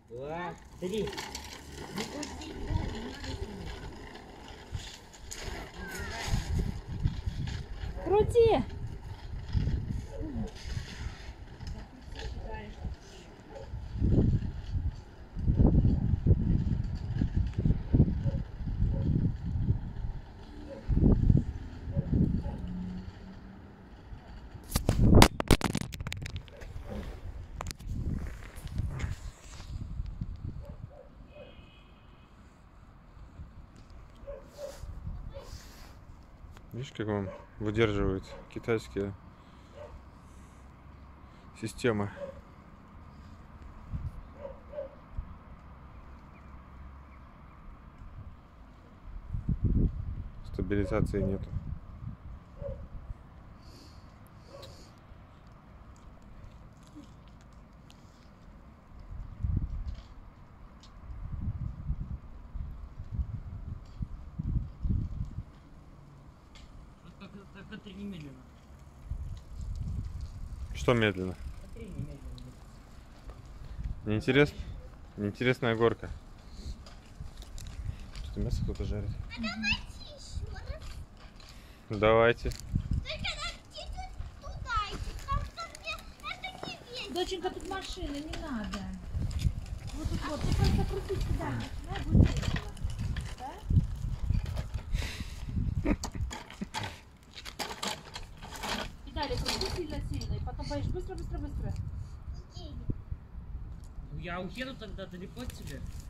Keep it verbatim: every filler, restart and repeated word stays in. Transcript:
два, три. Крути! Видишь, как он выдерживает китайские системы. Стабилизации нету. Смотри немедленно. Что медленно? Смотри немедленно. Неинтересно? Неинтересная горка. Что мясо кто-то жарит? А давайте еще раз. Давайте. Только найдите туда, потому что мне это не видно. Доченька, тут машина, не надо. Вот тут вот, ты просто крути сюда, начинай, будет весело. Да? И далее крути сильно-сильно, и потом поешь быстро-быстро-быстро. Ну я уеду тогда далеко от тебя.